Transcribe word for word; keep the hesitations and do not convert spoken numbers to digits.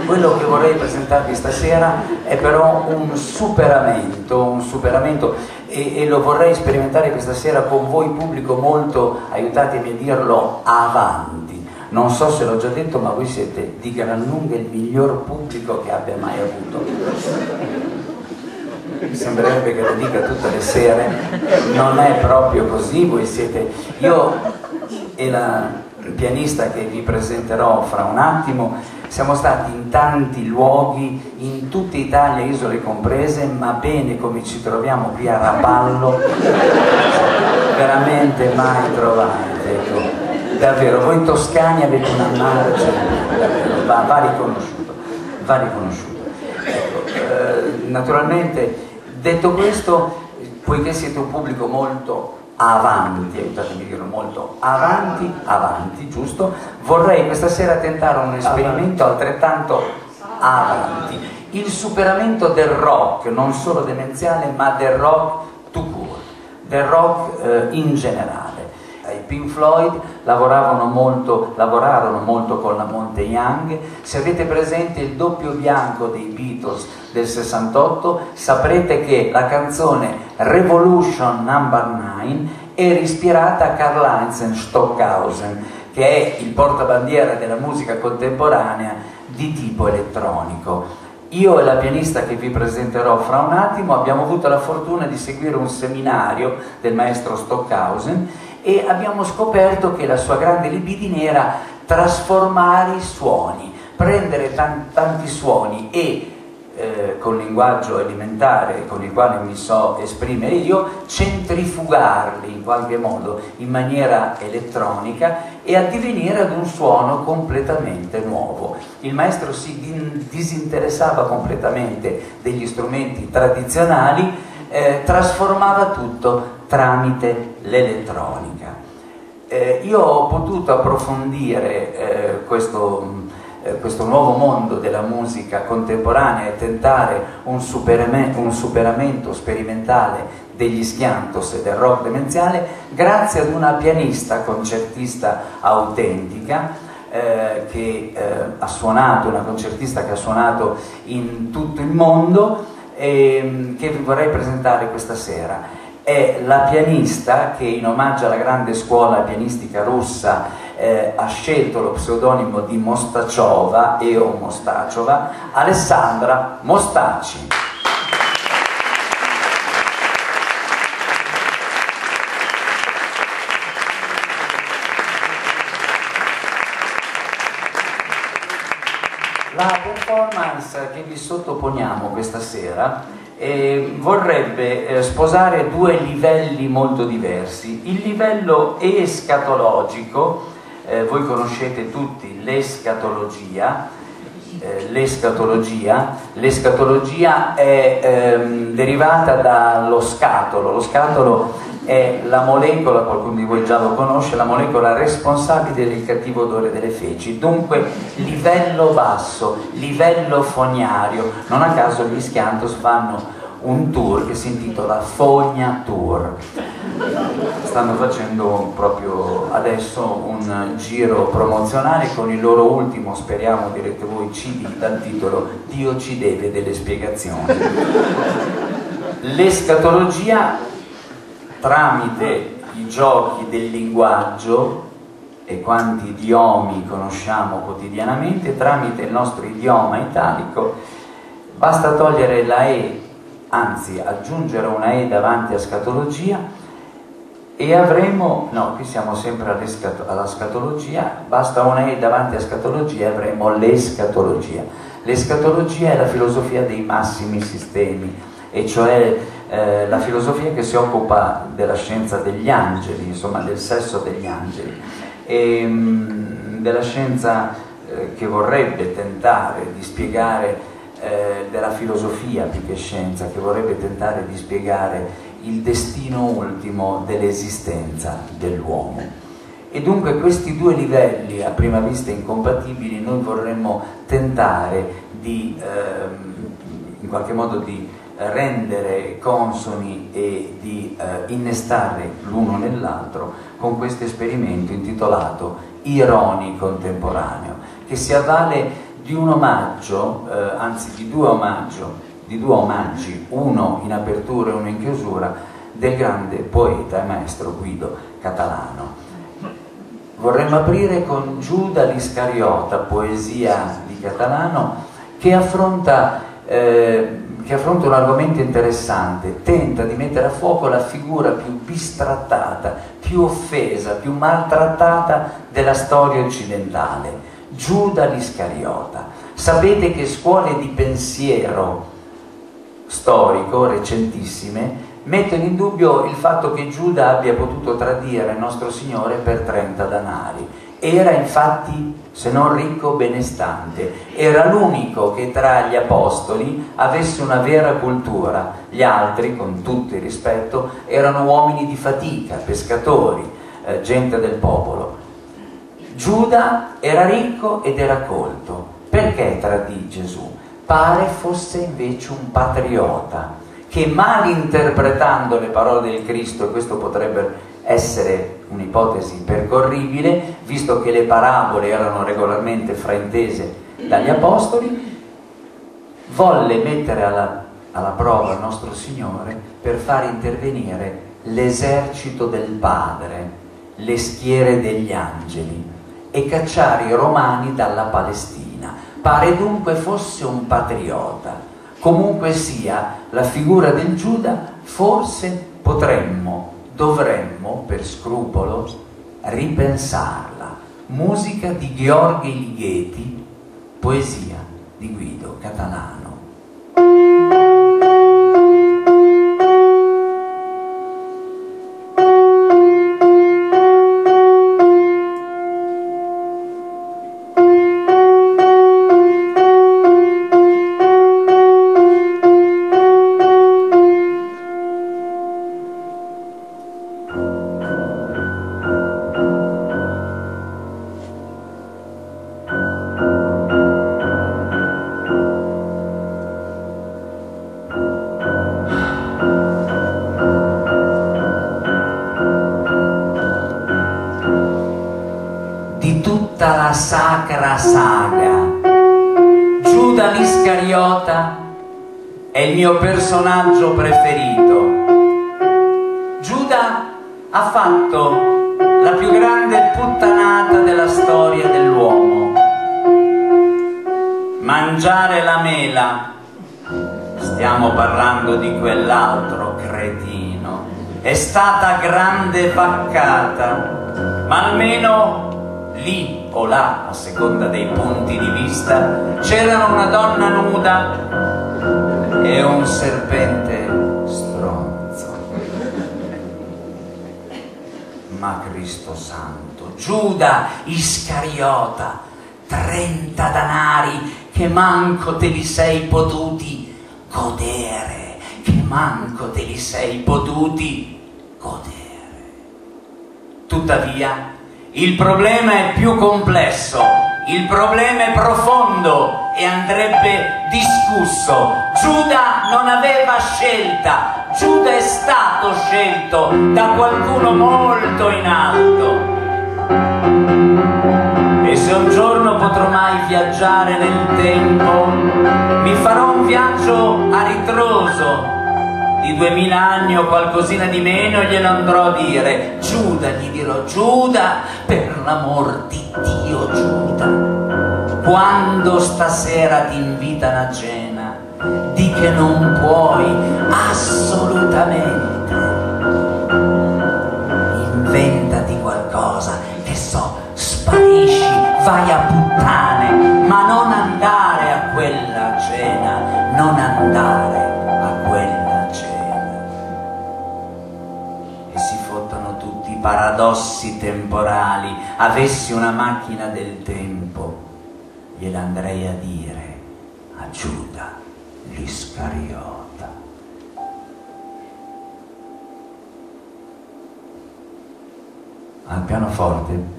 Quello che vorrei presentarvi stasera è però un superamento, un superamento e, e lo vorrei sperimentare questa sera con voi pubblico molto, aiutatemi a dirlo, avanti. Non so se l'ho già detto, ma voi siete di gran lunga il miglior pubblico che abbia mai avuto. Mi sembrerebbe che lo dica tutte le sere, non è proprio così, voi siete... Io e la pianista che vi presenterò fra un attimo siamo stati in tanti luoghi, in tutta Italia, isole comprese, ma bene come ci troviamo qui a Rapallo, veramente mai trovate, ecco. Davvero, voi toscani avete una marcia, davvero, va, va riconosciuto, va riconosciuto. Ecco, eh, naturalmente, detto questo, poiché siete un pubblico molto avanti, aiutatemi a dirlo, molto avanti, avanti, giusto? Vorrei questa sera tentare un esperimento altrettanto avanti, il superamento del rock, non solo demenziale, ma del rock tout court, del rock eh, in generale. I Pink Floyd lavoravano molto, lavorarono molto con la Monte Young. Se avete presente il doppio bianco dei Beatles del sessantotto, saprete che la canzone Revolution number nine era ispirata a Karl-Heinz Stockhausen, che è il portabandiera della musica contemporanea di tipo elettronico. Io e la pianista che vi presenterò fra un attimo abbiamo avuto la fortuna di seguire un seminario del maestro Stockhausen e abbiamo scoperto che la sua grande libidine era trasformare i suoni, prendere tan tanti suoni e eh, con il linguaggio elementare con il quale mi so esprimere io, centrifugarli in qualche modo in maniera elettronica e addivenire ad un suono completamente nuovo. Il maestro si disinteressava completamente degli strumenti tradizionali, eh, trasformava tutto tramite l'elettronica. Eh, io ho potuto approfondire eh, questo, eh, questo nuovo mondo della musica contemporanea e tentare un, un superamento sperimentale degli Schiantos e del rock demenziale grazie ad una pianista concertista autentica eh, che eh, ha suonato, una concertista che ha suonato in tutto il mondo e che vi vorrei presentare questa sera. È la pianista che in omaggio alla grande scuola pianistica russa eh, ha scelto lo pseudonimo di Mostaciova e o Mostaciova, Alessandra Mostaci. La performance che vi sottoponiamo questa sera eh, vorrebbe eh, sposare due livelli molto diversi. Il livello escatologico, eh, voi conoscete tutti l'escatologia, eh, l'escatologia, l'escatologia è ehm, derivata dallo scatolo. Lo scatolo è la molecola, qualcuno di voi già lo conosce, la molecola responsabile del cattivo odore delle feci. Dunque livello basso, livello fognario. Non a caso gli Schiantos fanno un tour che si intitola Fogna Tour. Stanno facendo proprio adesso un giro promozionale con il loro ultimo, speriamo direte voi, C D dal titolo Dio ci deve delle spiegazioni. L'escatologia, tramite i giochi del linguaggio, e quanti idiomi conosciamo quotidianamente, tramite il nostro idioma italico, basta togliere la E, anzi aggiungere una E davanti a scatologia e avremo, no, qui siamo sempre alla scatologia, basta una E davanti a scatologia e avremo l'escatologia. L'escatologia è la filosofia dei massimi sistemi, e cioè eh, la filosofia che si occupa della scienza degli angeli, insomma del sesso degli angeli, e mh, della scienza eh, che vorrebbe tentare di spiegare, eh, della filosofia più che scienza, che vorrebbe tentare di spiegare il destino ultimo dell'esistenza dell'uomo. E dunque questi due livelli a prima vista incompatibili noi vorremmo tentare di ehm, in qualche modo di rendere consoni e di eh, innestarli l'uno nell'altro con questo esperimento intitolato Ironi Contemporaneo, che si avvale di un omaggio, eh, anzi di due, omaggio, di due omaggi, uno in apertura e uno in chiusura, del grande poeta e maestro Guido Catalano. Vorremmo aprire con Giuda l'Iscariota, poesia di Catalano, che affronta, eh, che affronta un argomento interessante, tenta di mettere a fuoco la figura più bistrattata, più offesa, più maltrattata della storia occidentale, Giuda l'Iscariota. Sapete che scuole di pensiero storico, recentissime, mettono in dubbio il fatto che Giuda abbia potuto tradire il nostro Signore per trenta danari. Era infatti, se non ricco, benestante. Era l'unico che tra gli apostoli avesse una vera cultura. Gli altri, con tutto il rispetto, erano uomini di fatica, pescatori, eh, gente del popolo. Giuda era ricco ed era colto. Perché tradì Gesù? Pare fosse invece un patriota, che malinterpretando le parole del Cristo, e questo potrebbe essere un'ipotesi percorribile, visto che le parabole erano regolarmente fraintese dagli apostoli, volle mettere alla, alla prova il nostro Signore per far intervenire l'esercito del Padre, le schiere degli angeli, e cacciare i romani dalla Palestina. Pare dunque fosse un patriota. Comunque sia, la figura del Giuda forse potremmo, dovremmo, per scrupolo, ripensarla. Musica di Gheorghe Ligeti, poesia di Guido Catalano. La sacra saga Giuda l'Iscariota è il mio personaggio preferito. Giuda ha fatto la più grande puttanata della storia dell'uomo: mangiare la mela. Stiamo parlando di quell'altro cretino. È stata grande vaccata, ma almeno lì o là, a seconda dei punti di vista, c'era una donna nuda e un serpente stronzo. Ma Cristo santo, Giuda Iscariota, trenta danari che manco te li sei potuti godere, che manco te li sei potuti godere. Tuttavia, il problema è più complesso, il problema è profondo e andrebbe discusso. Giuda non aveva scelta, Giuda è stato scelto da qualcuno molto in alto. E se un giorno potrò mai viaggiare nel tempo, mi farò un viaggio a ritroso di duemila anni o qualcosina di meno, e glielo andrò a dire. Giuda, gli dirò: Giuda, per l'amor di Dio, Giuda, quando stasera ti invitano a cena, di che non puoi assolutamente. Inventati qualcosa, che so, sparisci, vai a puttane, ma non andare a quella cena, non andare a quella paradossi temporali. Avessi una macchina del tempo, gliel'andrei a dire a Giuda l'Iscariota. Al pianoforte